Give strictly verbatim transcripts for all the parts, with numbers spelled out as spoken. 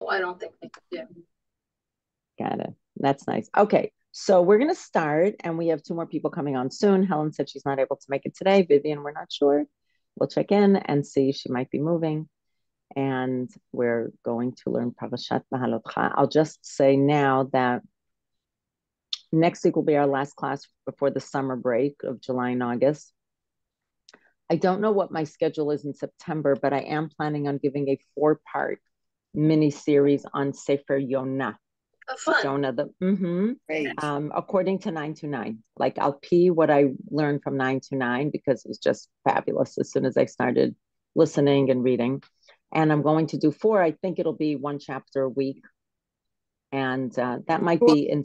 I don't think they could do. Got it. That's nice. Okay, so we're gonna start, and we have two more people coming on soon. Helen said she's not able to make it today. Vivian, we're not sure. We'll check in and see. She might be moving, and we're going to learn Parashat Mahalotcha. I'll just say now that next week will be our last class before the summer break of July and August. I don't know what my schedule is in September, but I am planning on giving a four-part mini series on Sefer Yonah. Oh, fun. Jonah, the mm-hmm, Great. um, according to nine to nine. Like I'll pee what I learned from nine to nine because it was just fabulous as soon as I started listening and reading. And I'm going to do four. I think it'll be one chapter a week. And uh, that might be in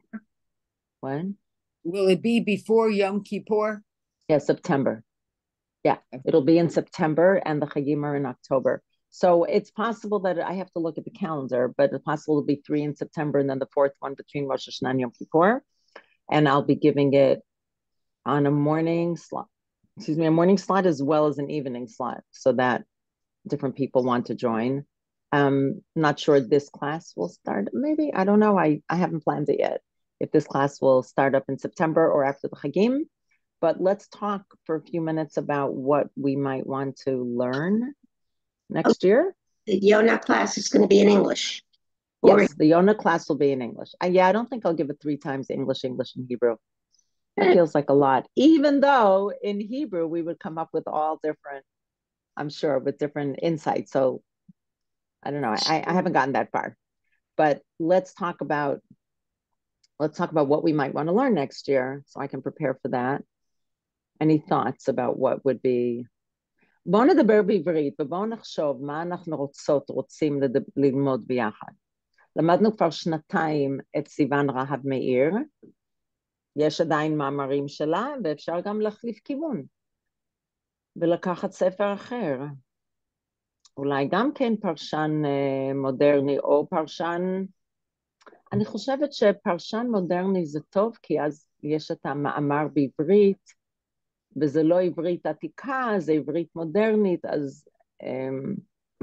when? Will it be before Yom Kippur? Yeah, September. Yeah, it'll be in September, and the Chagim are in October. So it's possible that I have to look at the calendar, but it's possible it'll be three in September and then the fourth one between Rosh Hashanah and Yom Kippur. And I'll be giving it on a morning slot, excuse me, a morning slot as well as an evening slot so that different people want to join. Um, not sure this class will start, maybe, I don't know. I, I haven't planned it yet. If this class will start up in September or after the Chagim. But let's talk for a few minutes about what we might want to learn next year. The Yonah class is going to be in English. Yes, the Yonah class will be in English. Uh, yeah, I don't think I'll give it three times English, English, and Hebrew. It feels like a lot, even though in Hebrew we would come up with all different, I'm sure, with different insights. So I don't know. I, I haven't gotten that far. But let's talk about let's talk about what we might want to learn next year so I can prepare for that. Any thoughts about what would be? בואו נדבר בעברית ובואו נחשוב מה אנחנו רוצות, רוצים ללמוד ביחד. למדנו כבר שנתיים את סיוון רהב מאיר, יש עדיין מאמרים שלה ואפשר גם להחליף כיוון ולקחת ספר אחר. אולי גם כן פרשן מודרני או פרשן, אני חושבת שפרשן מודרני זה טוב כי אז יש את המאמר בעברית, וזה לא עברית עתיקה, זה עברית מודרנית, אז um,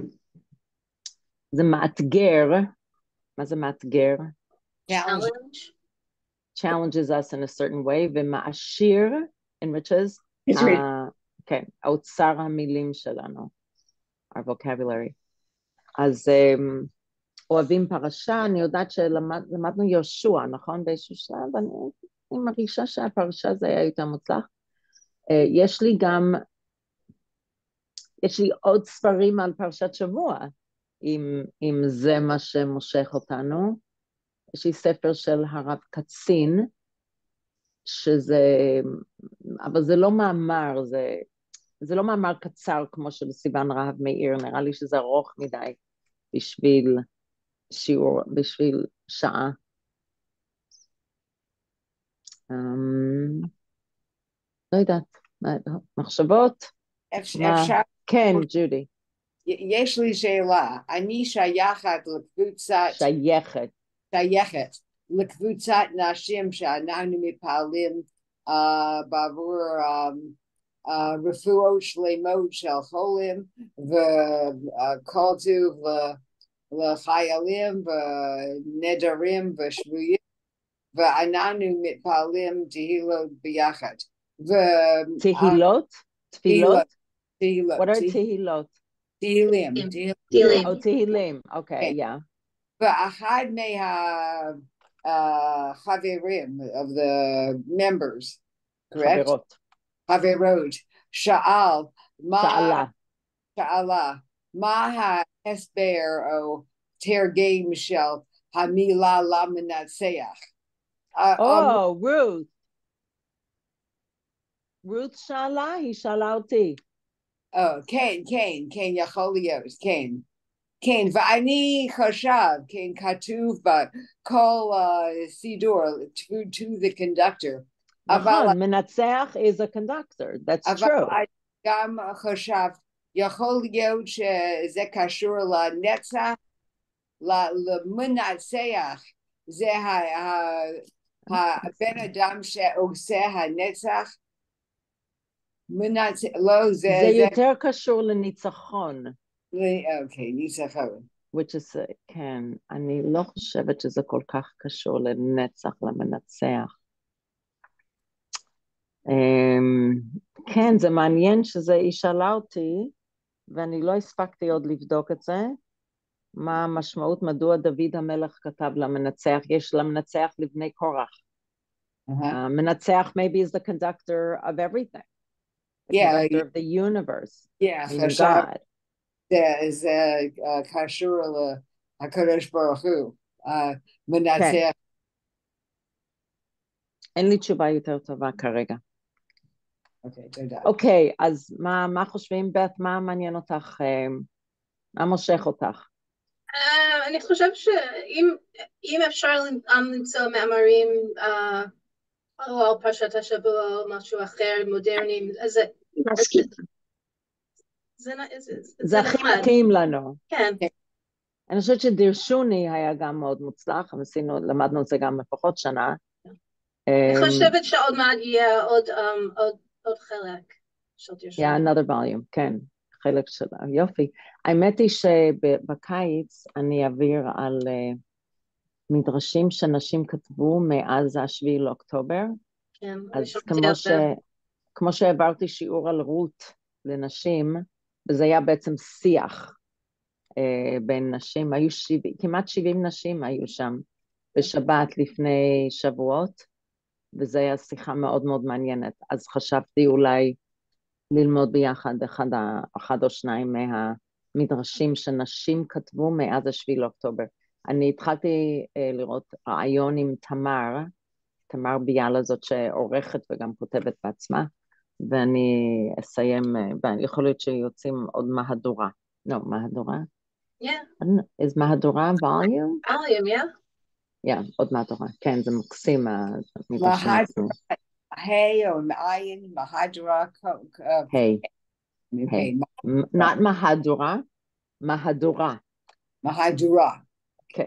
זה מאתגר. מה זה מאתגר? Challenge. Challenges us in a certain way, ומעשיר, enriches, uh, כן, האוצר המילים שלנו, our vocabulary. אז um, אוהבים פרשה, אני יודעת שלמדנו יהושע, נכון? באיזשהו שלב, אני, אני מרגישה שהפרשה זה היה יותר מוצלח. יש לי גם, יש לי עוד ספרים על פרשת שבוע, אם, אם זה מה שמושך אותנו. יש לי ספר של הרב קצין, שזה, אבל זה לא מאמר, זה, זה לא מאמר קצר כמו של סיוון רהב מאיר, נראה לי שזה ארוך מדי בשביל שיעור, בשביל שעה. Um, לא יודעת. מחשבות? אפשר? כן, ג'ודי. יש לי שאלה, אני שייכת לקבוצת... שייכת. שייכת לקבוצת נשים שאנחנו מתפעלים בעבור רפואות שלמות של חולים וכל טוב לחיילים ונדרים ושבויים, ואנחנו מתפעלים תהילות ביחד. תהילות? תפילות? תהילות. What are תהילות? תהילים. תהילים. Oh, תהילים. Okay, yeah. ואחד מהחברים, of the members, correct? חברות. חברות. שאל, שאלה. שאלה, מה ההסבר או תרגם של המילה למנצח? Oh, Ruth. רות שאלה, היא שאלה אותי. Oh, כן, כן, כן, יכול להיות, כן. כן, ואני חשב, כן, כתוב בכל סידור, to the conductor. נכון, מנצח is a conductor, that's true. אבל גם חשב, יכול להיות שזה קשור לנצח, למנצח, זה הבן אדם שעושה הנצח, מנצח, לא, זה... זה יותר קשור לניצחון. אוקיי, ניצחון. which is, כן, אני לא חושבת שזה כל כך קשור לנצח, למנצח. כן, זה מעניין שזה, היא שאלה אותי, ואני לא הספקתי עוד לבדוק את זה, מה המשמעות, מדוע דוד המלך כתב למנצח, יש למנצח לבני קורח. המנצח maybe is the conductor of everything. The Yeah, conductor of the universe. Yeah, meaning חשב God. זה קשור לקדוש ברוך הוא, מנצח. אין לי תשובה יותר טובה כרגע. אוקיי, תודה. אוקיי, אז מה, מה חושבים, בת? מה מעניין אותך? מה מושך אותך? Uh, אני חושב שאם אפשר למצוא מאמרים uh, או על פרשת השבוע או משהו אחר, מודרניים, אז זה... מסכים. זה, זה, זה, זה הכי מתאים לנו. כן. אני חושבת שדירשוני היה גם מאוד מוצלח, עשינו, למדנו את זה גם לפחות שנה. אני חושבת שעוד מעט יהיה עוד, um, עוד, עוד חלק של דירשוני. Yeah, another volume, כן, חלק של יופי. האמת היא שבקיץ אני אעביר על uh, מדרשים שנשים כתבו מאז השביעי לאוקטובר. כן, אז כמו, ש... כמו שהעברתי שיעור על רות לנשים, וזה היה בעצם שיח uh, בין נשים, היו שבעים, כמעט שבעים נשים היו שם בשבת לפני שבועות, וזו הייתה שיחה מאוד מאוד מעניינת, אז חשבתי אולי ללמוד ביחד אחד, אחד או שניים מהמדרשים שנשים כתבו מאז השביעי לאוקטובר. אני התחלתי uh, לראות רעיון עם תמר, תמר ביאלה זאת שעורכת וגם כותבת בעצמה, ואני אסיים, ויכול להיות שיוצאים עוד מהדורה. לא, מהדורה? Yeah. Is מהדורה volume? volume, yeah. Yeah, עוד מהדורה. כן, זה מקסים. מהדורה, היי או מעין, מהדורה. היי. היי. not מהדורה, מהדורה. מהדורה. כן.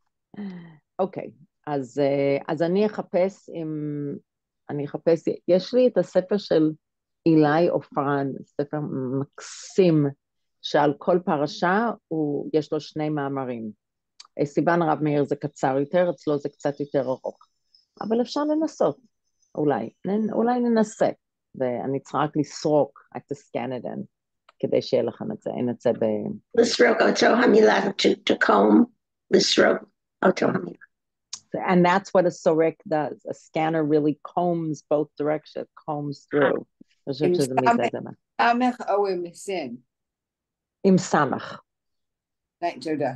אוקיי, אז, אז אני אחפש עם... אני אחפש, יש לי את הספר של אילי אופרן, ספר מקסים, שעל כל פרשה הוא, יש לו שני מאמרים. סיוון רב מאיר זה קצר יותר, אצלו זה קצת יותר ארוך. אבל אפשר לנסות, אולי, אולי ננסה, ואני צריכה רק לסרוק, רק תסקן את זה, כדי שיהיה לכם את זה, אין את זה ב... לסרוק אותו המילה, to comb, לסרוק אותו המילה. And that's what a sorek does. A scanner really combs both directions, combs through. עם סמך או עם סין? עם סמך. תודה.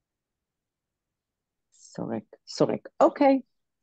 סורק, סורק. אוקיי.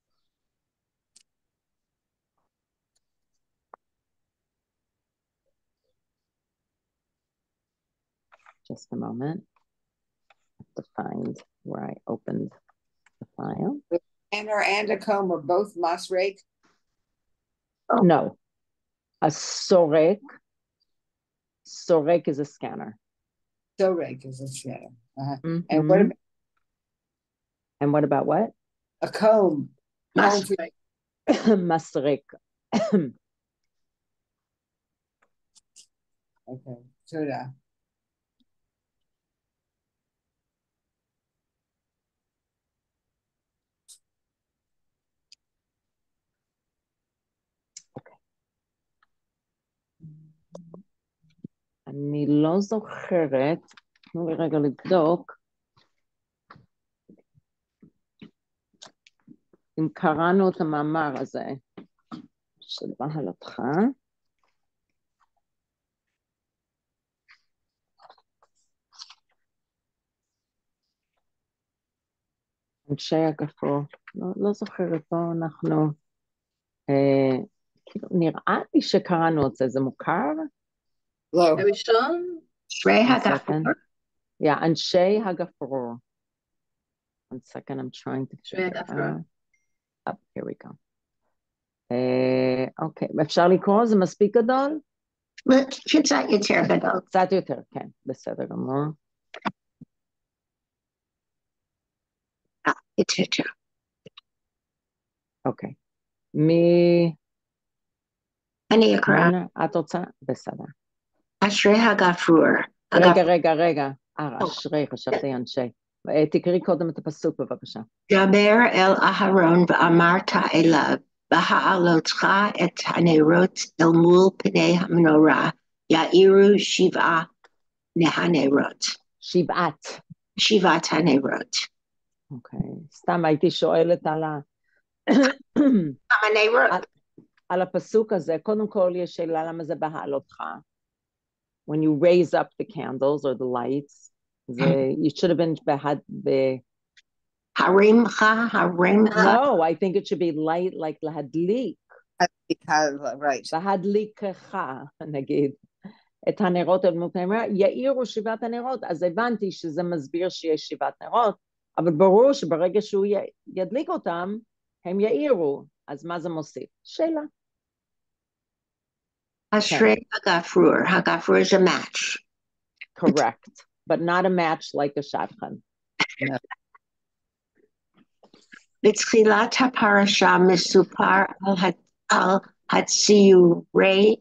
Just a moment. I have to find where I opened the file. The scanner and a comb are both masrek? Oh. No. A sorek. Sorek is a scanner. Sorek is a scanner. Uh-huh. Mm-hmm. And what about And what about what? a comb? Masrek. Masrek. Okay, Toda. Okay. אני לא זוכרת, תנו לי רגע לבדוק, אם קראנו את המאמר הזה של בהלתך. אנשי הגפו, לא, לא זוכרת, פה אנחנו, אה, כאילו, נראה לי שקראנו את זה, זה מוכר? לא. הראשון? שרי הגפור. Yeah, אנשי הגפור. One second, I'm trying to figure out. Up, here we go. אוקיי, אפשר לקרוא? זה מספיק גדול? קצת יותר גדול. קצת יותר, כן, בסדר גמור. אה, יותר. אוקיי. מי... אני אקרא. את רוצה? בסדר. אשרי הגפרור. רגע, רגע, רגע. אה, אשרי, חשבתי אנשי. תקראי קודם את הפסוק בבקשה. דבר אל אהרון ואמרת אליו, בהעלותך את הנרות אל מול פני המנורה, יאירו שבעה הנרות. שבעת. שבעת הנרות. אוקיי, סתם הייתי שואלת על ה... כמה נרות? על, על הפסוק הזה, קודם כל יש שאלה למה זה בהעלותך. When you raise up the candles or the lights, זה, it should have been בהד... ב... הרימך, הרימך. No, I think it should be light like להדליק. Because, right. בהדליקך, נגיד. את הנרות אל מול פני המנורה, יאירו שבעת הנרות, אז הבנתי שזה מסביר שיש שבעת נרות, אבל ברור שברגע שהוא י... ידליק אותם, הם יאירו, אז מה זה מוסיף? שאלה. אשרי הגפרור, הגפרור is a match. Correct, but not a match like a shadchan. בתחילת הפרשה מסופר על, על הציורי,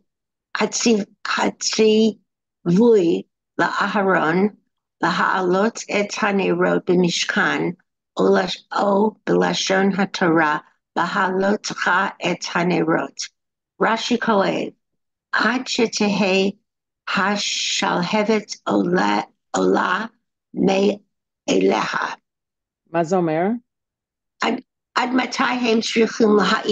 הציווי לאהרון להעלות את הנרות במשכן, או, לש, או בלשון התורה, בהעלותך את הנרות. רש"י כותב, עד שתהא השלהבת עולה, עולה מאליה. מה זה אומר? עד, עד מתי הם צריכים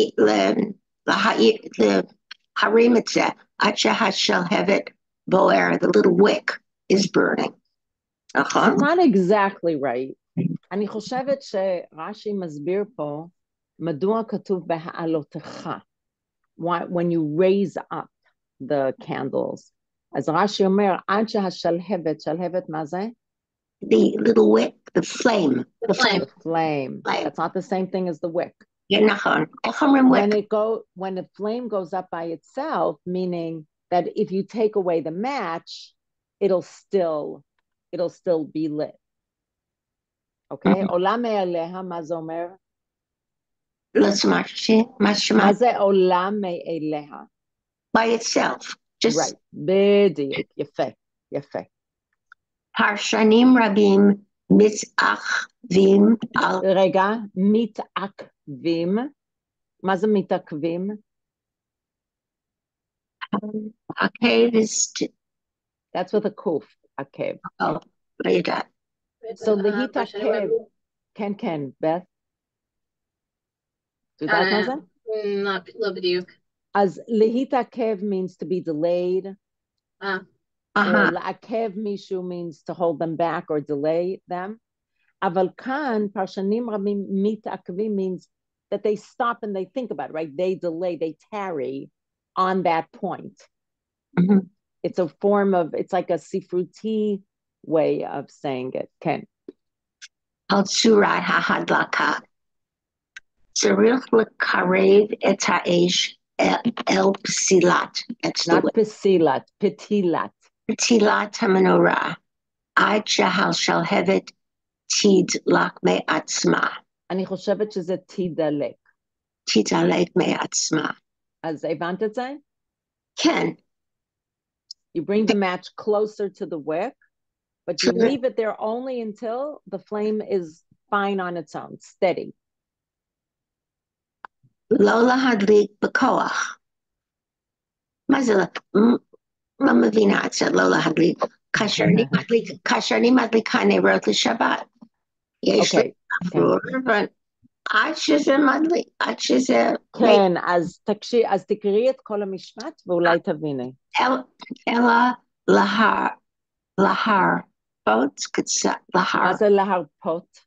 להרים את זה? עד שהשלהבת בוער, the little wick is burning. נכון? It's not exactly right. אני חושבת שרש"י מסביר פה, מדוע כתוב בהעלותך, when you raise up the candles. אז רש"י אומר, עד שהשלהבת, שלהבת מה זה? The little wick, the flame. The flame. The flame. Flame. That's not the same thing as the wick. Yeah, נכון. איך אומרים When wick? it go, when the flame goes up by itself, meaning that if you take away the match, it'll still, it'll still be lit. Okay? עולה מעליה, מה זה אומר? לא שמעתי, מה שמעתי? מה זה עולה מעליה? By itself. Just Right. בדיוק. יפה. יפה. פרשנים רבים מתעכבים על רגע, מתעכבים. מה זה מתעכבים? עקב is That's with a kuf, עקב. oh, לא יודעת. So Uh, להתעכב, כן, כן, Beth? את יודעת Uh, מה זה? not- לא בדיוק. אז להתעכב means to be delayed, אה, or אהה, לעכב מישהו means to hold them back or delay them. אבל כאן פרשנים רבים מתעכבים means that they stop and they think about it, right? They delay, they tarry on that point. mhm. It's a form of, it's like a sifruti way of saying it. כן. על צורת ההדלקה. צריך לקרב את האש אל אל פסילת, that's the Not way, pesilat, petilat. פתילת המנורה, עד שהשלהבת תדלק מעצמה, אני חושבת שזה תדלק. תדלק מעצמה. אז הבנת את זה? כן, You bring the match closer to the wick, but you Sure. leave it there only until the flame is fine on its own, steady. לא להדליק בכוח. מה זה? מ- לא מבינה את זה, לא להדליק. כאשר אני מדליק, כאשר אני מדליקה נרות לשבת. יש לי אוקיי, גפרור, אבל עד שזה מדליק, עד שזה... כן, אז תקשיב, אז תקראי את כל המשפט ואולי תביני. אל- אלא להר, להרפות קצת, להר, מה זה להרפות?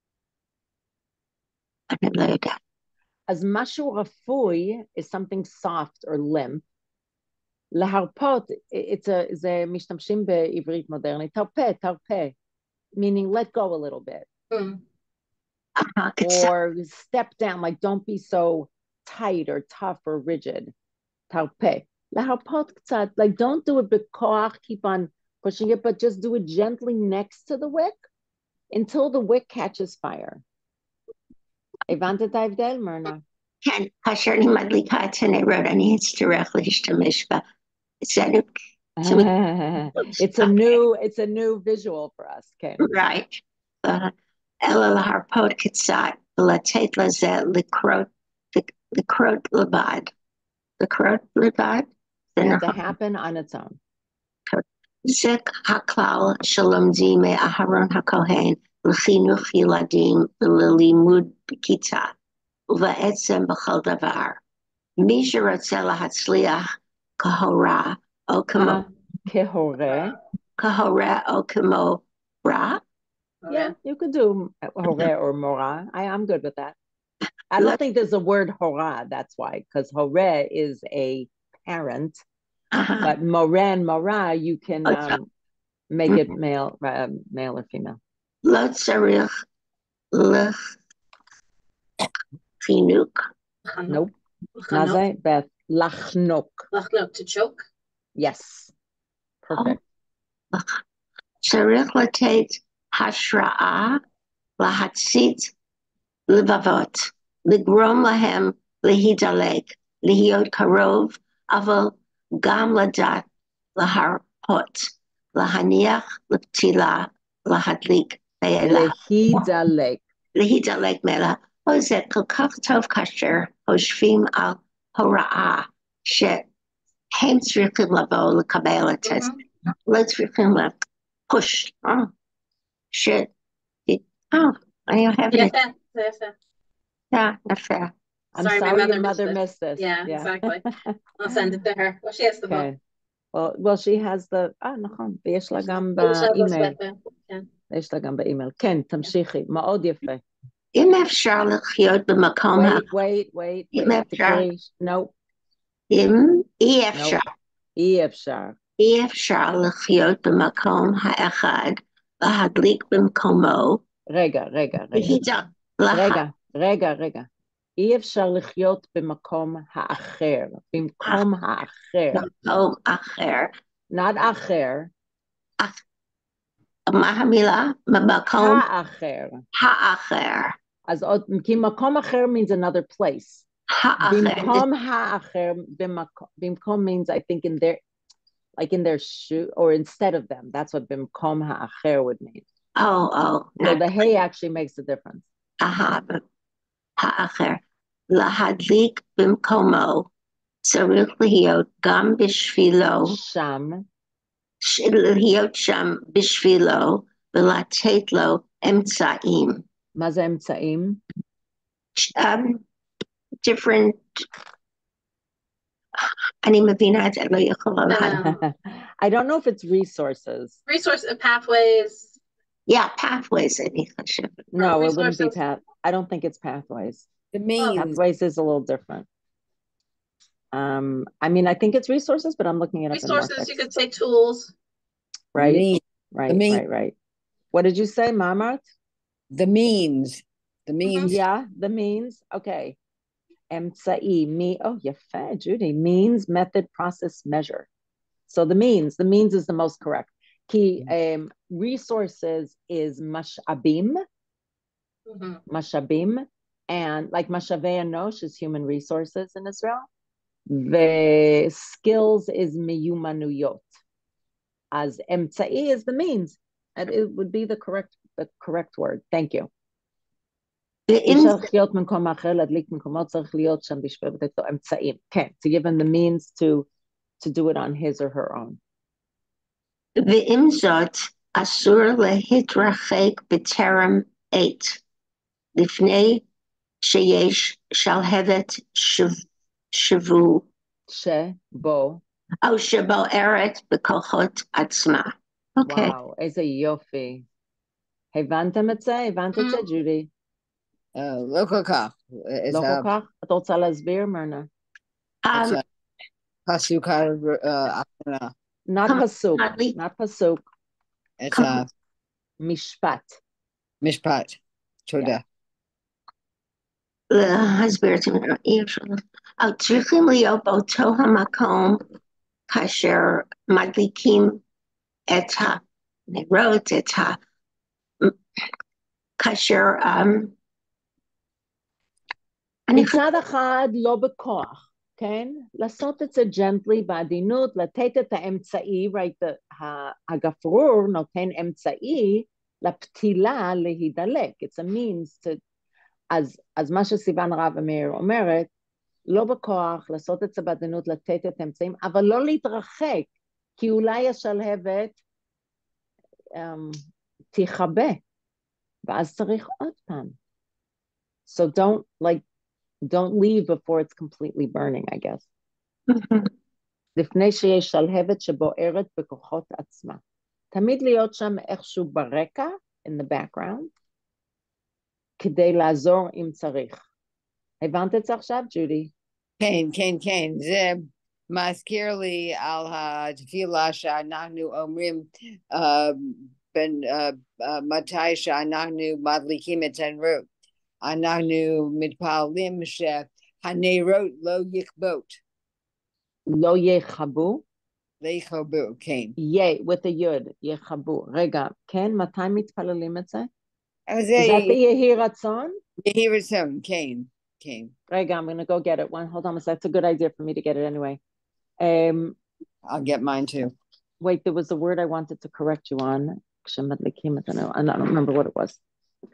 אני לא יודעת. אז משהו רפוי is something soft or limp. להרפות, it's a, זה משתמשים בעברית מודרנית, תרפה, תרפה, meaning let go a little bit. mm. אה, קצת, Or step down, like don't be so tight or tough or rigid. תרפה. להרפות קצת, like don't do it בכוח, keep on pushing it, but just do it gently next to the wick until the wick catches fire. הבנת את ההבדל, מרנה? כן, כאשר אני מדליקה את הנרות, אני אצטרך להשתמש בזנוק, It's a new, it's a new visual for us. Okay. Right. אלא להרפות קצת ולתת לזה לקרות, לקרות לבד. לקרות לבד? Yeah, to happen on its own. זה הכלל שלומדים מאהרון הכהן לחינוך ילדים וללימוד בכיתה, ובעצם בכל דבר. מי שרוצה להצליח כהורה או כמו... כהורה. כהורה או כמו רע. Yeah, you could do hore or mora. I, I'm good with that. I don't think there's a word hora, that's why, because hore is a parent, uh-huh. But more and mora, you can um, make it male, uh, male or female. לא צריך לחינוק. Nope. מה זה? Beth? לחנוק. לחנוק, to choke? Yes. Perfect. צריך לתת השראה להצית לבבות, לגרום להם להידלק, להיות קרוב, אבל גם לדעת להרפות, להניח לפתילה, להדליק בעילה. להידלק. להידלק מעילה. זה כל כך טוב כאשר חושבים על הוראה שהם צריכים לבוא לקבל את זה. לא צריכים לפוש. ש... Oh, I have it. Yeah, that's fair. I'm sorry, sorry your mother missed, missed this. Yeah, yeah. Exactly. I'll send it to her. Well, she has the book. Well, well, she has the... אה, נכון. ויש לה גם באימייל. יש לה גם באימייל. כן, תמשיכי. מאוד יפה. אם אפשר לחיות במקום... Wait, wait, wait. אם אפשר... No. אם אי אפשר. אי אפשר. אי אפשר לחיות במקום האחד, להדליק במקומו. רגע, רגע, רגע. רגע, רגע, רגע. אי אפשר לחיות במקום האחר. במקום האחר. במקום אחר. not אחר. מה המילה? במקום האחר. האחר. אז עוד, כי מקום אחר means another place. האחר. במקום האחר, במקום means I think in their, like in their shoe, or instead of them. That's what במקום האחר would mean. Oh, oh. So the hey actually makes a difference. Aha, האחר. להדליק במקומו צריך להיות גם בשבילו. שם. להיות שם בשבילו ולתת לו אמצעים. מה זה אמצעים? Um, different... אני מבינה את זה, לא יכולה להגיד. I don't know if it's resources. Resource pathways. Yeah, pathways, אני חושבת. No, it wouldn't be path. I don't think it's pathways. The means. Pathways is a little different. Um, I mean, I think it's resources, but I'm looking it up. Resources, you could say tools. Right, means. right, means. right, right. What did you say, Mamart? The means. The means. Yeah, the means. Okay. Emtsai, me. Oh, yafa, Judy. Means, method, process, measure. So the means, the means is the most correct. Ki um, resources is mashabim. Mm-hmm. Mashabim. And like Mashavei Anosh is human resources in Israel. The skills is miyumanuyot. As emtsai is the means. And it would be the correct the correct word. Thank you. To give him the means to to do it on his or her own. ועם זאת, אסור להתרחק בטרם עת, לפני שיש שלהבת שבו. שבו. או שבוערת בכוחות עצמה. אוקיי. וואו, איזה יופי. הבנתם את זה? הבנת את זה, ג'ודי? לא כל כך. לא כל כך? את רוצה להסביר, מרנה? פסוק האחרונה. not pasuk, not pasuk. It's a משפט. משפט. תודה. להסביר את זה, אי אפשר. צריכים להיות באותו המקום כאשר מדליקים את הנרות, את ה... כאשר... מצד אחד לא בכוח. כן? לעשות את זה gently, בעדינות, לתת את האמצעי, right? הגפרור נותן אמצעי לפתילה להידלק. It's a means to... אז, אז מה שסיוון רהב מאיר אומרת, לא בכוח, לעשות את זה בעדינות, לתת את האמצעים, אבל לא להתרחק, כי אולי השלהבת um, תיכבה, ואז צריך עוד פעם. So don't, like, don't leave before it's completely burning, I guess. לפני שיש שלהבת שבוערת בכוחות עצמה. תמיד להיות שם איכשהו ברקע, in the background, כדי לעזור אם צריך. הבנת את זה עכשיו, ג'ודי? כן, כן, כן. זה מזכיר לי על התפילה שאנחנו אומרים מתי שאנחנו מדליקים את הנרות. אנחנו מתפללים שהנרות לא יכבות. לא יכבו? לא יכבו, כן. יהיה, with a יוד, יכבו. רגע, כן, מתי מתפללים את זה? Is that יהי רצון? יהי רצון, כן, כן. רגע, I'm gonna go get it. One, hold on a sec. That's a good idea for me to get it anyway. Um, I'll get mine too. Wait, there was a word I wanted to correct you on. I don't remember what it was.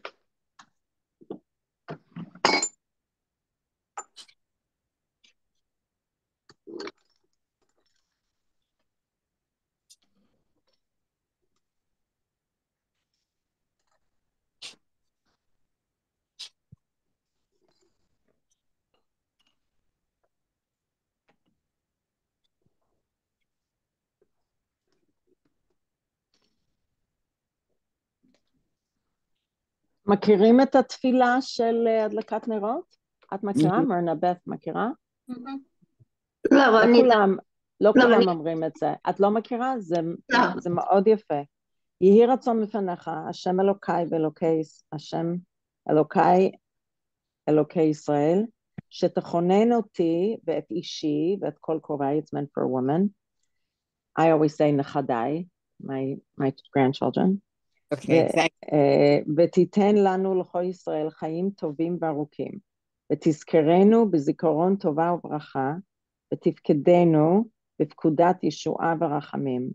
מכירים את התפילה של הדלקת נרות? את מכירה? מרנה בת מכירה? לא כולם, לא כולם אומרים את זה. את לא מכירה? זה מאוד יפה. יהי רצון לפניך, השם אלוקיי ואלוקי, השם אלוקיי, אלוקי ישראל, שתכונן אותי ואת אישי ואת כל קוראי, it's meant for a woman. I always say נכדיי, my, my grandchildren. Okay, thank you. ותיתן לנו לכל ישראל חיים טובים וארוכים, ותזכרנו בזיכרון טובה וברכה, ותפקדנו בפקודת ישועה ורחמים,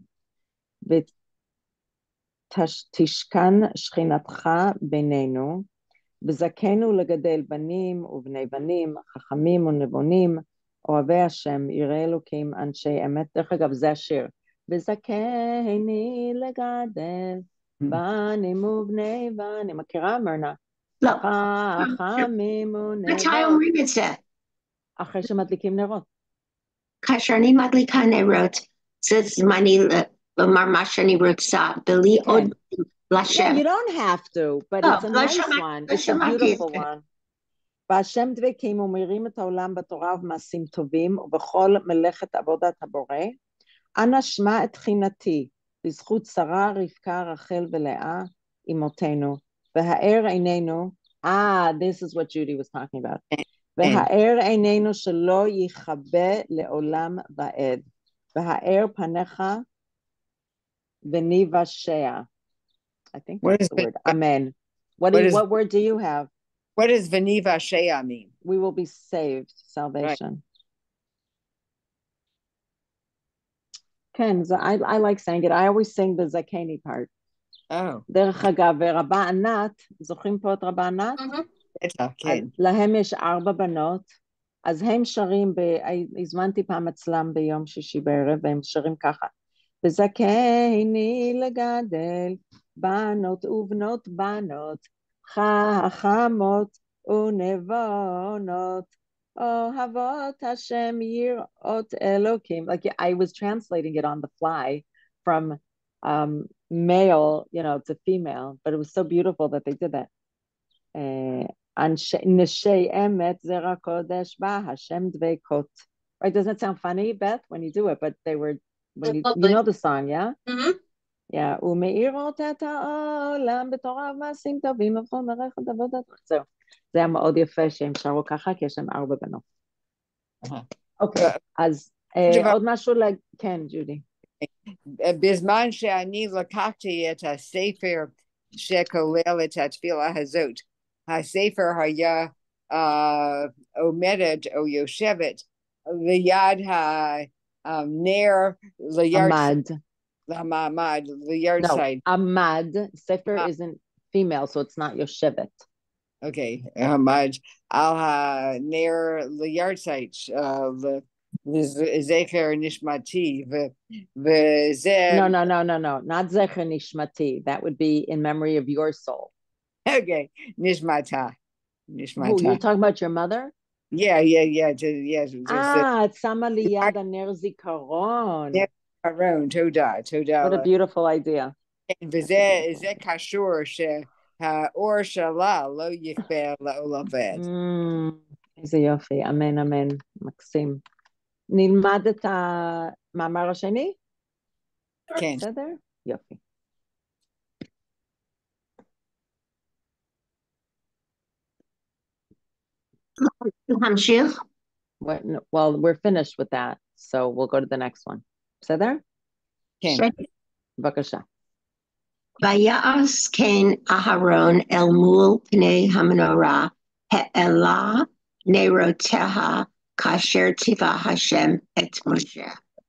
ותשכן שכינתך בינינו, וזכנו לגדל בנים ובני בנים, חכמים ונבונים, אוהבי השם, יראי אלוקים, אנשי אמת. דרך אגב, זה השיר. וזכני לגדל בנים ובני בנים. מכירה, מרנה? לא. חכמים ונבונים. מתי אומרים את זה? אחרי שמדליקים נרות. כאשר אני מדליקה נרות, זה זמני לומר מה שאני רוצה, בלי עוד לשם. Yeah, you don't have to, but it's a nice one. It's a beautiful one. בהשם דבקים ומאירים את העולם בתורה ובמעשים טובים, ובכל מלאכת עבודת הבורא. אנא שמע את תחינתי, בזכות שרה, רבקה, רחל ולאה, אמותינו, והאר עינינו, ah, this is what Judy was talking about, והאר עינינו שלא יכבה לעולם ועד, והאר פניך וניוושע. I think what that's is the word. Amen. What, what, do, is, what word do you have? What does Veniva Shea mean? We will be saved, salvation. Ken, right. I, I like saying it. I always sing the Zakeni part. Oh. דרך אגב, ורבה ענת, זוכרים פה את רבה ענת? בטח, כן. להם יש ארבע בנות, אז הם שרים, ב... הזמנתי פעם אצלם ביום שישי בערב, והם שרים ככה. וזכני לגדל, בנות ובנות בנות, חכמות ונבונות, אוהבות השם יראות אלוקים. Like I was translating it on the fly from um, male, you know, to female, but it was so beautiful that they did that. נשי אמת זרע קודש בה, השם דבקות. Right? Doesn't it sound funny, Beth, when you do it? But they were, when you, you know the song, yeah? Mm-hmm. Yeah, ומאירות את העולם בתורה ומעשים טובים ובכל מלאכת עבודת. זהו, זה היה מאוד יפה שהם שרו ככה, כי יש להם ארבע בנות. אוקיי, אז עוד משהו, כן, ג'ודי. בזמן שאני לקחתי את הספר שכולל את התפילה הזאת, הספר היה עומדת או יושבת Liyad ha um Nair Liyard Ahmad. Lamamad Liyard No, side. Ahmad. Sefer Ah. isn't female, so it's not Yoshevet. Okay, Hamad Al ha Nair Liyard side. Uh, Zecher Nishmati. No, no, no, no, no. Not Zecher Nishmati. That would be in memory of your soul. Okay, Nishmata. Who, Nishmata. you're talking about your mother? Yeah, yeah, yeah. To, yeah, just, Ah, it's Sama Liyad Ner Zikaron. Around Toda, Toda. What a beautiful idea. וזה זה קשור שהאור שלה לא יכפה לעולבת. איזה יופי, אמן, אמן, מקסים. נלמד את המאמר השני? כן. בסדר? יופי. להמשיך? Well, we're finished with that, so we'll go to the next one. בסדר? כן. בבקשה. ויעש כן אהרון אל מול פני המנורה, העלה נרותיה כאשר ציווה השם את משה.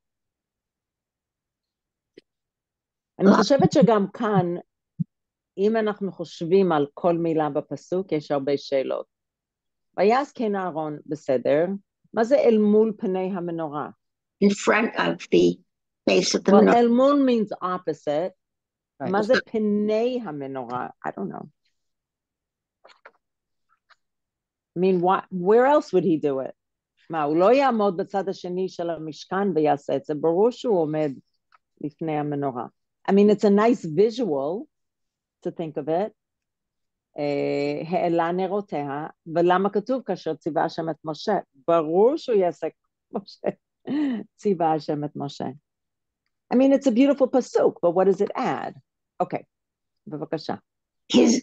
אני חושבת שגם כאן, אם אנחנו חושבים על כל מילה בפסוק, יש הרבה שאלות. ויעש כן אהרון, בסדר, מה זה אל מול פני המנורה? In front of the face of the well, menorah. אל מול means opposite. Right. מה זה פני המנורה? I don't know. I mean, what, where else would he do it? מה, הוא לא יעמוד בצד השני של המשכן ויעשה את זה, ברור שהוא עומד לפני המנורה. I mean, it's a nice visual to think of it. העלה נרותיה, ולמה כתוב כאשר ציווה השם את משה? ברור שהוא יעשה משה, ציווה השם את משה. I mean, it's a beautiful pasuk, but what does it add? Okay, בבקשה. His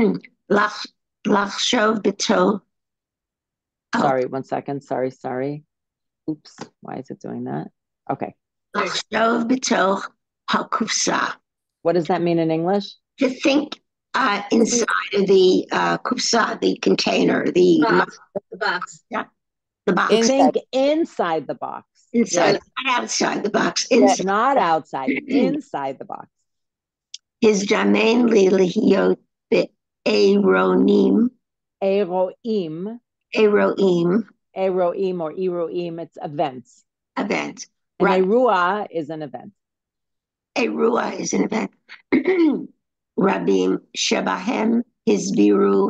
לחשוב בתו. Sorry, one second, sorry, sorry. Oops, why is it doing that? Okay. לחשוב בתוך הקופסה. What does that mean in English? To think uh, inside of the uh, kupsa, the container, the box. The box. Yeah, the box. Inside. Think inside the box. Inside, yes. Not outside the box. Inside. Yeah, not outside, inside the box. His domain liliyot Eronim. Eroim. Eroim. Eroim or Eroim, it's events. Event. And right. Erua is an event. Erua is an event. Rabim Shebahem Hizbiru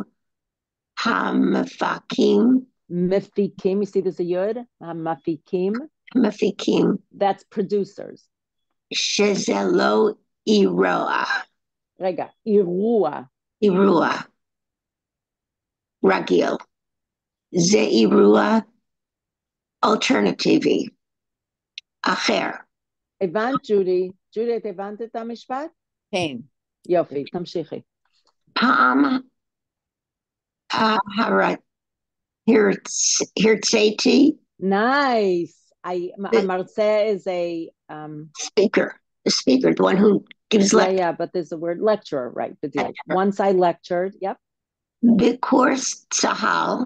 Hamafakim. Mefikim, you see there's a yud? Hamafikim. Mafikim. That's producers. Shezelo Iroa. Rega, Irua. Irua. Ragil. Ze Irua. Alternative. Acher. הבנת, ג'ודי? ג'ודי, את הבנת את המשפט? כן. יופי, תמשיכי. פעם הרציתי. Nice. I, a marce is a um, speaker, the speaker, the one who gives yeah, lecture. yeah, but there's the word lecturer, right? Once I lectured, yep. בקורס צה"ל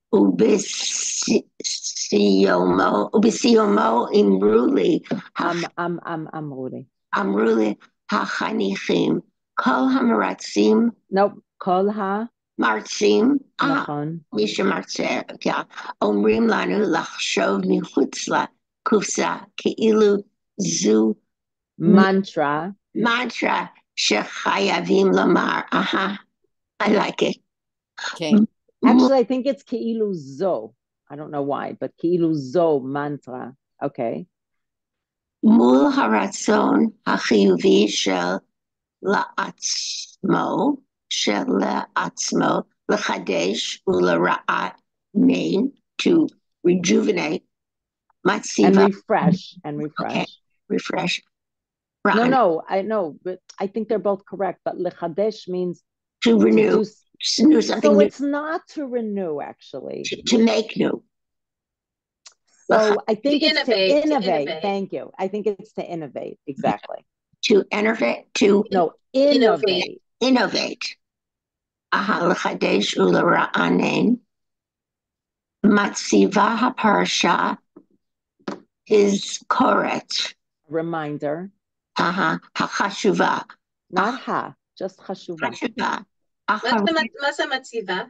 ובסיומו, ובסיומו אמרו לי, אמרו לי, אמרו לי החניכים, כל המרצים, no, כל ה... מרצים, נכון. מי שמרצה, אומרים לנו לחשוב מחוץ לקופסה, כאילו זו מנטרה, מנטרה שחייבים לומר, אהה, I like it. Okay. Actually, I think it's כאילו זו. I don't know why, but כאילו זו mantra. Okay. מול הרצון החיובי של לעצמו, של לעצמו, לחדש ולרעת main, to rejuvenate, and refresh, and refresh. Okay. Refresh. No, no, I know, but I think they're both correct, but lechadesh means to renew. To do, renew something so new. It's not to renew, actually. To, to make new. So I think to it's innovate, to, innovate. to innovate. Thank you. I think it's to innovate. Exactly. To innovate. To no innovate. Innovate. Aha lechadesh ulara'anen. Matziva haparasha תזכורת. Reminder. אהה, החשובה. Not ha, just חשובה. חשובה. מה אחרי, זה- מה זה מציבה?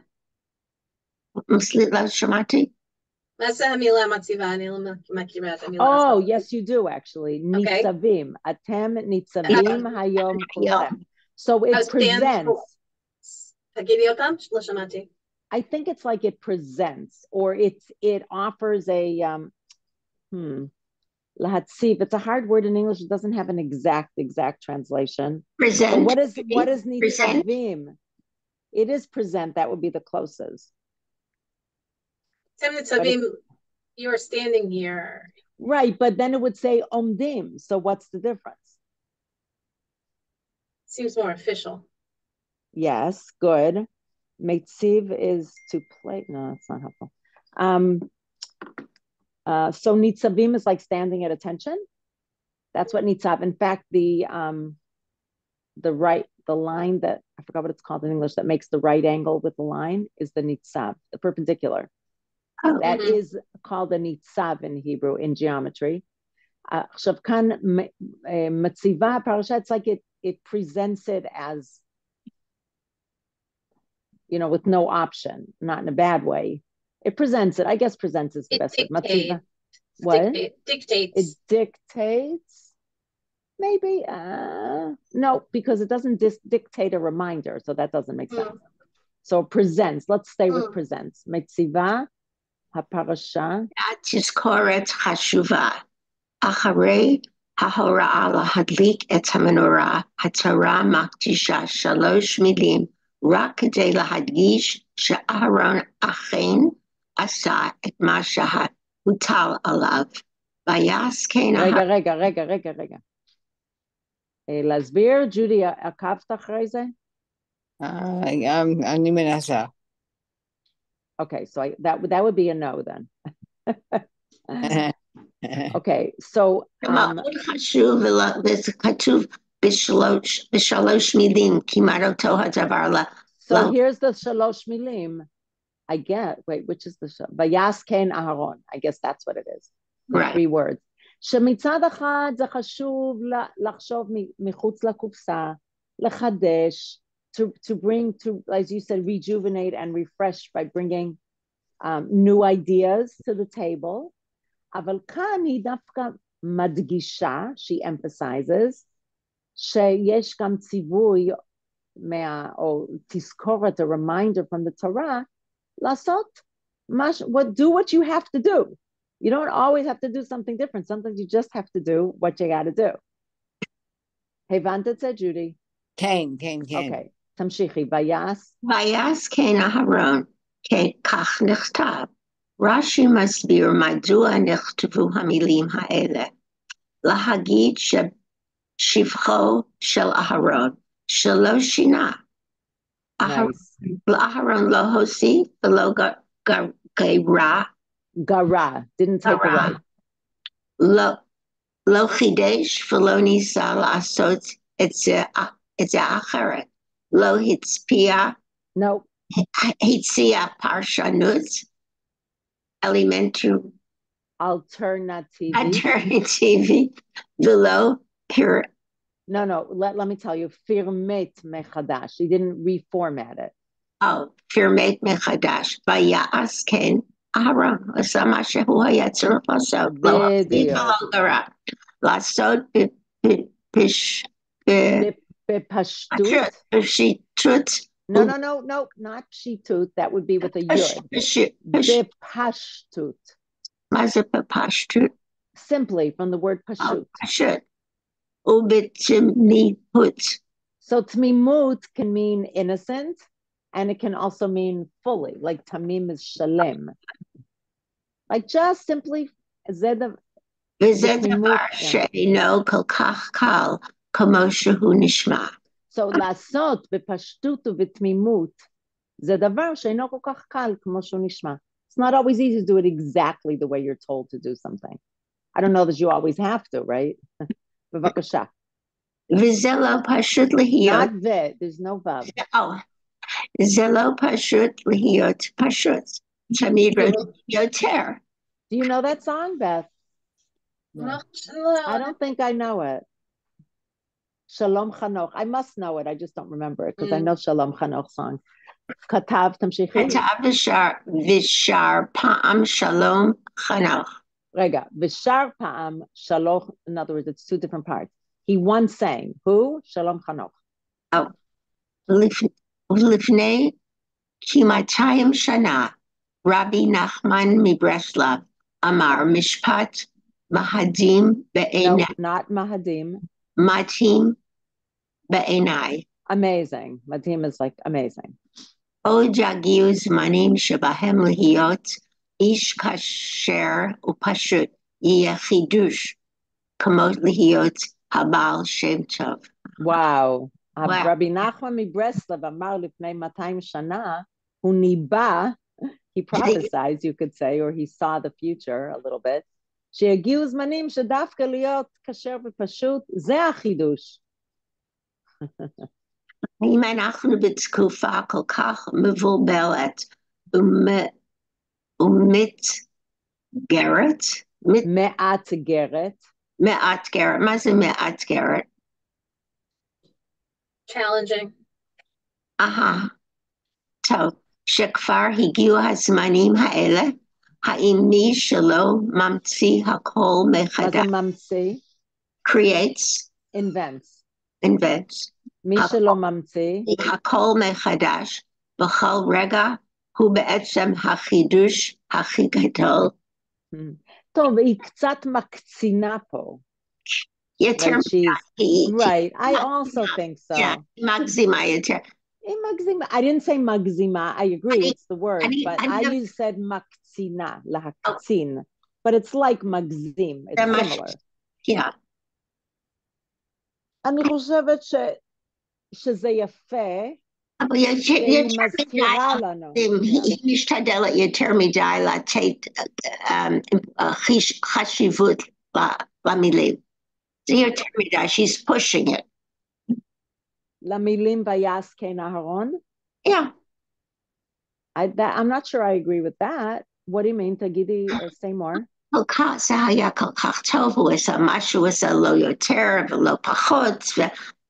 לא שמעתי? מה זה המילה מציבה? אני לא מכירה את המילה Oh, הזאת. yes, you do actually. Okay. ניצבים. אתם ניצבים היום כולכם. So it אז stand- presents. תגידי אותם? לא שמעתי. I think it's like it presents, or it's it offers a um hmm להציב. It's a hard word in English. It doesn't have an exact exact translation. But present. what is what is Present. nitzavim? It is present. That would be the closest. אתם ניצבים, you're standing here. Right, but then it would say omdim. So what's the difference? Seems more official. Yes, good. Metziv is to play. No, it's not helpful. Um, uh, so nitzavim is like standing at attention. That's what nitzav. In fact, the um, the right, the line that I forgot what it's called in English that makes the right angle with the line is the nitzav, the perpendicular. Oh, That Mhm. is called a nitzav in Hebrew in geometry. Uh, עכשיו כאן מציבה הפרשה, it's like it it presents it as, you know, with no option, not in a bad way. It presents it. I guess presents is the It best word. dictates. Matziva. What? Dictate, dictates. It dictates. Maybe. Uh, no, because it doesn't dis- dictate a reminder, so that doesn't make sense. Mm. So presents. Let's stay with Mm. presents. Metziva haparasha. תזכורת חשובה. אחרי ההוראה להדליק את המנורה, התורה מקדישה שלוש מילים רק כדי להדגיש שאהרון אכן עשה את מה שהוטל עליו. ויעש כן רגע, רגע, רגע, רגע, רגע. אה, להסביר, ג'ודי, עקבת אחרי זה? אה, אני מנסה. Okay, so I, that, that would be a no then. Okay, so um, מאוד חשוב, ולא- וזה כתוב בשלוש בשלוש מילים, כמעט אותו הדבר. ל- so Well- here's the shalosh milim. I get, wait, which is the sh- Vayas ken Aharon. I guess that's what it is. The Right. three words. שמצד אחד זה חשוב ל- לחשוב מ- מחוץ לקופסה, לחדש, to, to bring, to, as you said, rejuvenate and refresh by bringing um, new ideas to the table. אבל כאן היא דווקא מדגישה, she emphasizes, שיש גם ציווי מה, או תזכורת, a reminder from the Torah, לעשות, מש, what, do what you have to do. You don't always have to do something different. Sometimes you just have to do what you got to do. הבנת את זה, ג'ודי? כן, כן, כן. אוקיי, תמשיכי, ויעש. ויעש כן אהרון, כן, כך נכתב. רש"י מסביר מדוע נכתבו המילים האלה. להגיד ששבחו של אהרון, שלא שינה. Nice. לאהרון לא הוסיף ולא ג- ג- גרע, גרע, didn't take גרע. away. לא, לא חידש ולא ניסה לעשות את זה, את זה אחרת. לא הצביע, No, הציע פרשנות אלמנטרית alternative. אלטרנטיבית ולא פר... No, no, let, let me tell you, פירמט מחדש. He didn't reformat it. או פרמט מחדש. ויעש כן אהרון, עשה מה שהוא היה צריך לעשות. לא הוסיף בדיוק. ולא גרע. לעשות ב- ב- בש- ב- בפשטות. פשיטות. No, no, no, no, not pshitut. That would be with a פש- yud. פש- פש- בפשטות. מה זה בפשטות? Simply from the word pashut. פשוט. ובתמימות. So tmimut can mean innocent, and it can also mean fully, like tamim is shalem. Like just simply, זה דבר- וזה בתמימות, דבר כן. שאינו כל כך קל כמו שהוא נשמע. So לעשות בפשטות ובתמימות, זה דבר שאינו כל כך קל כמו שהוא נשמע. It's not always easy to do it exactly the way you're told to do something. I don't know that you always have to, right? בבקשה. וזה לא פשוט להיות, Not ו, there's no vav. או, זה לא פשוט להיות פשוט. תמיד רוצים יותר. Do you know that song, Beth? No. I don't think I know it. Shalom Chanoch. I must know it. I just don't remember it because mm. I know Shalom Chanoch song. Katav Tamshichi. Katav v'shar v'shar pa'am Shalom Chanoch. Rega, v'shar pa'am Shalom. In other words, it's two different parts. He once sang, who? Shalom Chanoch. Oh. Lifnei kimatayim shana. Rabbi Nachman Mibreslav Amar Mishpat Mahadim Be'enai. No, not Mahadim. Matim Be'enai. Amazing. Matim is like amazing. Od yagiu zmanim shebahem lihiyot ish kasher upashut yeh chidush kamot lihiyot habal shem tov. Wow. wow. Rabbi Nachman Mibreslav Amar Lifnei Matayim Shana Hu Niba. He prophesied, you could say, or he saw the future a little bit. שיגיעו זמנים שדווקא להיות כשר ופשוט, זה החידוש. אם אנחנו בתקופה כל כך מבולבלת ומתגרת, מאתגרת. מאתגרת, מה זה מאתגרת? Challenging. אהה, טוב. שכבר הגיעו הזמנים האלה, האם מי שלא ממציא הכל מחדש? מה זה ממציא? creates, invents. invents. מי שלא ממציא? הכל מחדש, בכל רגע הוא בעצם החידוש הכי גדול. טוב, היא קצת מקצינה פה. יותר מדי. Right, I also think so. Yeah, מגזימה יותר. I didn't say magzima. I agree, it's the word, but I you said maktsina, lahaktzin, but it's like magzim. It's similar. Yeah. אני חושבת שזה יפה. שהיא מזכירה לנו. היא משתדלת יותר מדי לתת חשיבות למילים. זה יותר מדי, she's pushing it. למילים ויעש כן אהרון? Yeah. I, that, I'm not sure I agree with that. What do you mean? תגידי, uh, say more. כל כך, זה היה כל כך טוב, הוא עשה משהו, הוא עשה לא יותר ולא פחות, זה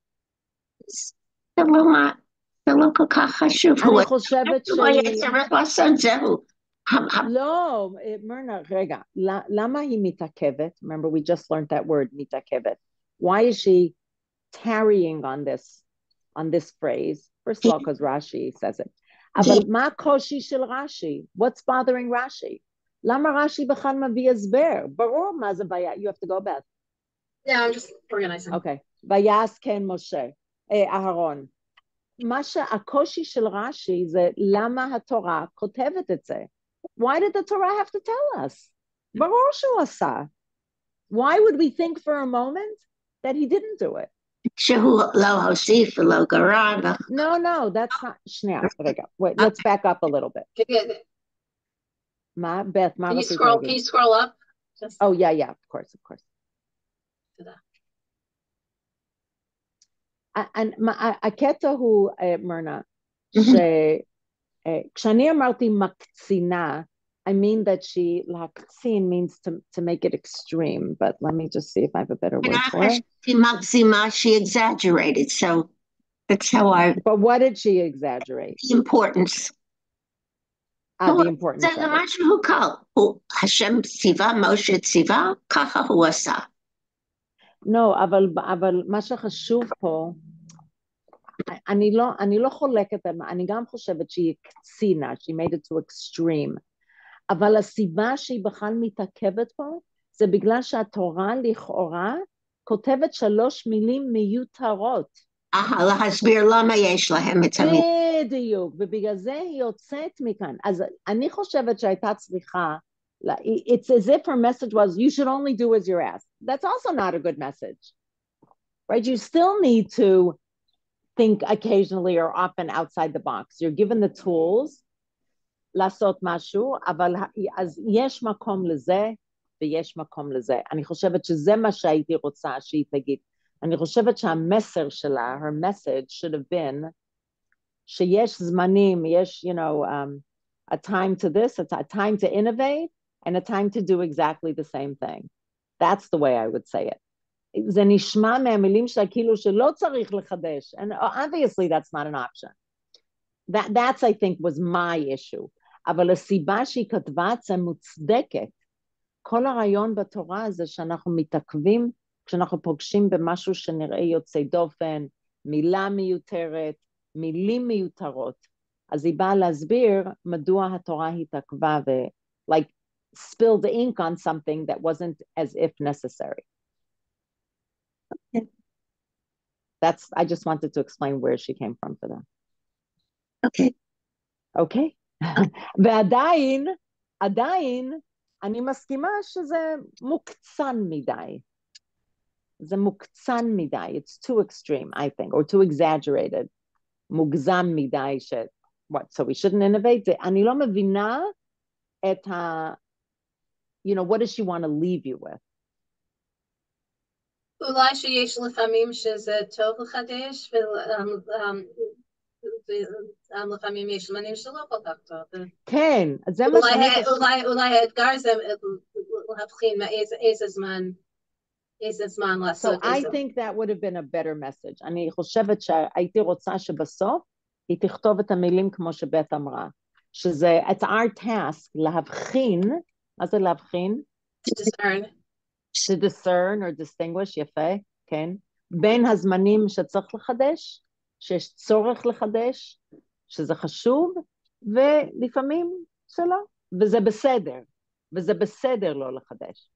לא כל כך חשוב. אני חושבת ש... הוא היה צריך לעשות זהו. לא, מרנה, רגע, למה היא מתעכבת? Remember, we just learned that word, מתעכבת. Why is she tarrying on this? On this phrase, first of all, because Rashi says it. אבל מה הקושי של רש"י? What's bothering Rashi? למה רש"י בכלל מביא הסבר? ברור מה זה בעיה. You have to go, Beth. Yeah, I'm just organizing. Okay. ויעש כן משה, אהרון. מה שהקושי של רש"י זה למה התורה כותבת את זה. Why did the Torah have to tell us? ברור שהוא עשה. Why would we think for a moment that he didn't do it? שהוא לא הוסיף ולא גרע. No, no, that's not, שנייה, רגע, wait, let's back up a little bit. מה, Beth, מה Can you scroll, can you scroll up? Just... Oh, yeah, yeah, of course, of course. הקטע הוא, מרנה, שכשאני אמרתי מקצינה, I mean that she, להקצין means to, to make it extreme, but let me just see if I have a better word for it. Maxima, she exaggerated, so that's how I... But what did she exaggerate? The importance. Ah, the importance זה משהו הוא קל. השם ציווה, משה ציווה, ככה הוא עשה. No, אבל, אבל מה שחשוב פה, אני לא, אני לא חולקת, אני גם חושבת שהיא קצינה, she made it too extreme. אבל הסיבה שהיא בכלל מתעכבת פה, זה בגלל שהתורה לכאורה כותבת שלוש מילים מיותרות. אה, להסביר למה יש להם את המילים. בדיוק, ובגלל זה היא יוצאת מכאן. אז אני חושבת שהייתה צריכה, it's as if her message was, you should only do as you're asked. That's also not a good message. Right? You still need to think occasionally or often outside the box. You're given the tools, לעשות משהו, אבל אז יש מקום לזה, ויש מקום לזה. אני חושבת שזה מה שהייתי רוצה שהיא תגיד. אני חושבת שהמסר שלה, her message should have been, שיש זמנים, יש, you know, um, a time to this, a time to innovate, and a time to do exactly the same thing. That's the way I would say it. זה נשמע מהמילים שלה כאילו שלא צריך לחדש, and obviously that's not an option. That, that's I think was my issue. אבל הסיבה שהיא כתבה את זה מוצדקת. כל הרעיון בתורה זה שאנחנו מתעכבים, כשאנחנו פוגשים במשהו שנראה יוצא דופן, מילה מיותרת, מילים מיותרות. אז היא באה להסביר מדוע התורה התעכבה ו... like spilled the ink on something that wasn't as if necessary. Okay. That's, I just wanted to explain where she came from for that. Okay. Okay. ועדיין, עדיין, אני מסכימה שזה מוקצן מדי. זה מוקצן מדי. It's too extreme, I think, or too exaggerated. מוגזם מדי ש... What, so we shouldn't innovate? אני לא מבינה את ה... You know, what does she want to leave you with? אולי שיש לפעמים שזה טוב לחדש, ולפעמים יש זמנים שלא כל כך טוב. כן, זה מה שאני חושבת. אולי האתגר זה להבחין מאיזה זמן, איזה זמן לעשות. So I think that would have been a better message. אני חושבת שהייתי רוצה שבסוף היא תכתוב את המילים כמו שבית אמרה. שזה, it's our task להבחין, מה זה להבחין? To discern. To discern or distinguish, יפה, כן? בין הזמנים שצריך לחדש, שיש צורך לחדש, שזה חשוב, ולפעמים שלא, וזה בסדר, וזה בסדר לא לחדש.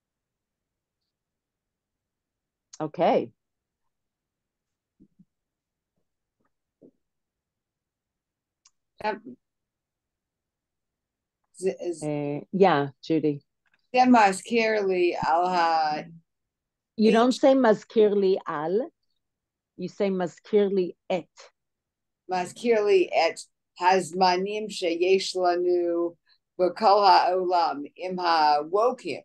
אוקיי. Yeah, Judy. זה מזכיר לי על ה... You don't say מזכיר לי על, you say מזכיר לי את. מזכיר לי את הזמנים שיש לנו בכל העולם עם הווקים,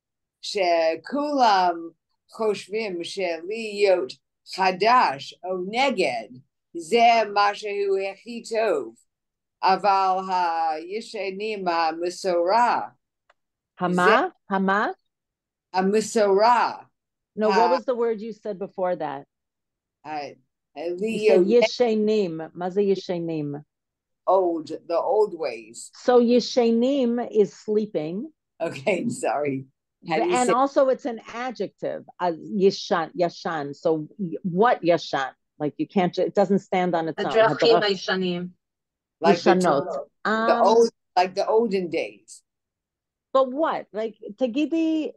שכולם חושבים שלהיות חדש או נגד זה משהו הכי טוב, אבל הישנים המסורה, Hama? Hama? a Masorah. No, what was the word you said before that? Uh, you said Yeshenim. Maze Yeshenim. Old, the old ways. So Yeshenim is sleeping. Okay, sorry. And also it's an adjective, uh, Yeshan, Yashan. So what Yashan? Like you can't, it doesn't stand on its own. Yeshanim. Like the, um, the old, like the olden days. But what? Like, Tagidi,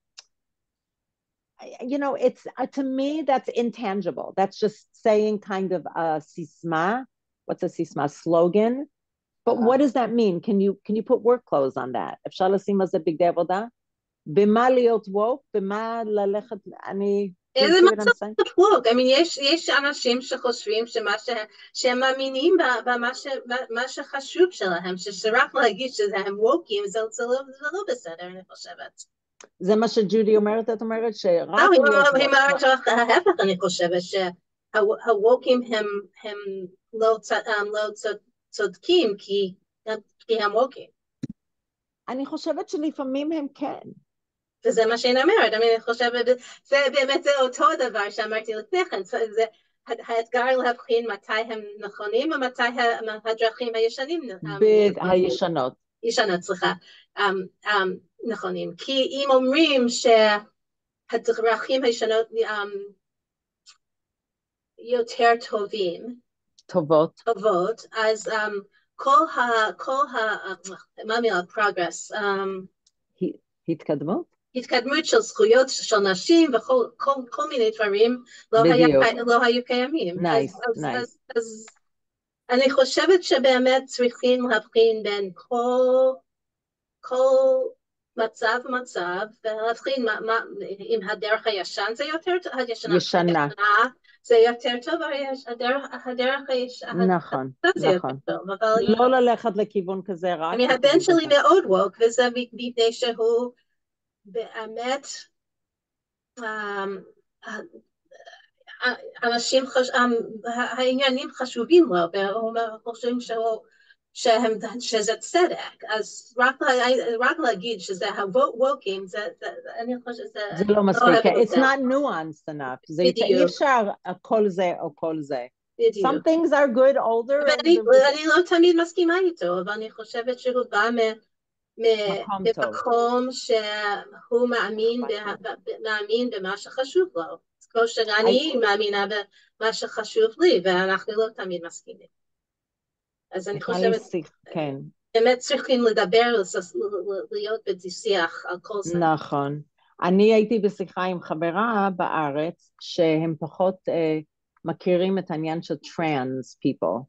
you know, it's, uh, to me, that's intangible. That's just saying kind of a sisma. What's a sisma? Slogan. But uh-huh. What does that mean? Can you can you put work clothes on that? If shalasima is a big devil da? Bima liot woke, bima lalechat ani. איזה מצב פלוג, I mean, יש, יש אנשים שחושבים שהם מאמינים במה שחשוב שלהם, שרק להגיד שהם ווקים, זה לא בסדר, אני חושבת. זה מה שג'ודי אומרת, את אומרת שרק... לא, היא אומרת ההפך, אני חושבת שהווקים הם לא צודקים, כי הם ווקים. אני חושבת שלפעמים הם כן. וזה מה שאני אומרת, אני חושבת, זה באמת זה אותו דבר שאמרתי לפני כן, זה האתגר להבחין מתי הם נכונים ומתי הדרכים הישנים. הישנות. ישנות, סליחה, נכונים. כי אם אומרים שהדרכים הישנות יותר טובים, טובות, טובות, אז כל ה... מה המילה? progress. התקדמות? התקדמות של זכויות של נשים וכל כל, כל מיני דברים לא, היה, לא היו קיימים. Nice, אז, nice. אז, אז אני חושבת שבאמת צריכים להבחין בין כל, כל מצב ומצב, ולהבחין מה, מה, אם הדרך הישן זה יותר טוב, הישנה, ישנה. זה יותר טוב, הדרך, הדרך הישנה. נכון, נכון. לא ללכת לכיוון כזה רק. הבן שלי מאוד ווק, וזה מפני שהוא באמת, אנשים, העניינים חשובים לו, והוא חושבים שהם, שזה צדק, אז רק, רק להגיד שזה הווקים, זה, זה, אני חושבת שזה... זה לא מספיק, it's not nuanced enough, זה אי אפשר כל זה או כל זה. Some things are good older. ואני לא תמיד מסכימה איתו, אבל אני חושבת שהוא בא ממקום שהוא מאמין במה שחשוב לו, כמו שאני מאמינה במה שחשוב לי, ואנחנו לא תמיד מסכימים. אז אני חושבת, כן. באמת צריכים לדבר, להיות בשיח על כל זה. נכון. אני הייתי בשיחה עם חברה בארץ, שהם פחות uh, מכירים את העניין של trans people,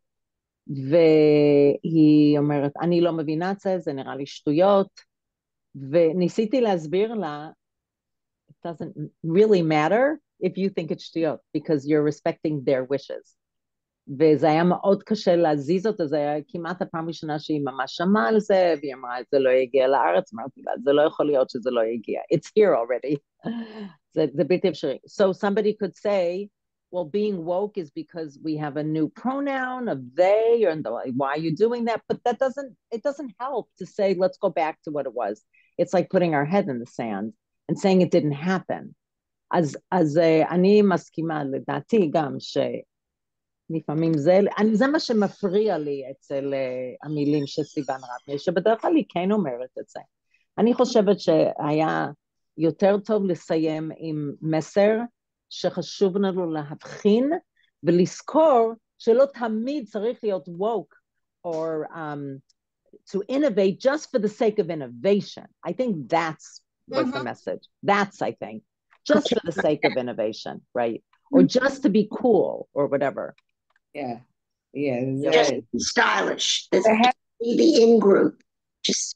והיא אומרת, אני לא מבינה את זה, זה נראה לי שטויות, וניסיתי להסביר לה, it doesn't really matter if you think it's שטויות, because you're respecting their wishes. וזה היה מאוד קשה להזיז אותה, זה היה כמעט הפעם ראשונה שהיא ממש שמעה על זה, והיא אמרה, זה לא יגיע לארץ, אמרתי לה, זה לא יכול להיות שזה לא יגיע, it's here already, זה, זה בלתי אפשרי. So somebody could say, well, being woke is because we have a new pronoun of they, or why are you doing that? But that doesn't, it doesn't help to say, let's go back to what it was. It's like putting our head in the sand and saying it didn't happen. אז, אז אני מסכימה לדעתי גם ש... לפעמים זה, אני, זה מה שמפריע לי אצל uh, המילים שסיוון רבני, שבדרך כלל היא כן אומרת את זה. אני חושבת שהיה יותר טוב לסיים עם מסר שחשוב לנו להבחין ולזכור שלא תמיד צריך להיות woke or um, to innovate just for the sake of innovation. I think that's was mm-hmm. the message. That's, I think, just for the sake of innovation, right? Or just to be cool or whatever. Yeah, yeah. Just stylish. This be the in group. Just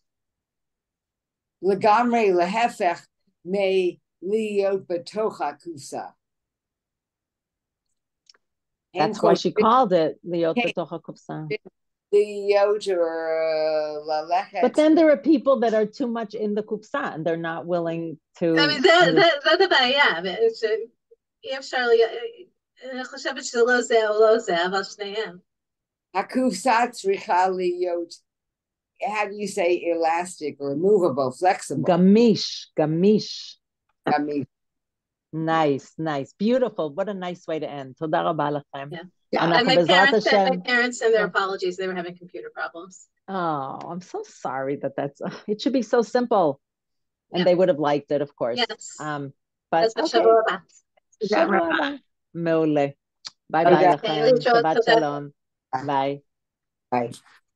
לגמרי להפך מלהיות בתוך הקופסה. That's why she called it להיות בתוך הקופסה. להיות or ללכת. But then there are people that are too much in the קופסה and they're not willing to. I mean, זה הבעיה. אי אפשר להיות. אני חושבת שזה לא זה או לא זה, אבל שניהם. הקופסה צריכה להיות, how do you say elastic or movable, flexible? גמיש, גמיש. גמיש. Nice, nice, beautiful. What a nice way to end. תודה רבה לכם. Yeah. And my parents, and my parents and their apologies, they were having computer problems. Oh, I'm so sorry that that's, uh, it should be so simple. And yeah. They would have liked it, of course. Yes. Um, but okay. שבוע הבא. מעולה. ביי ביי לכם, שבת שלום. ביי. ביי.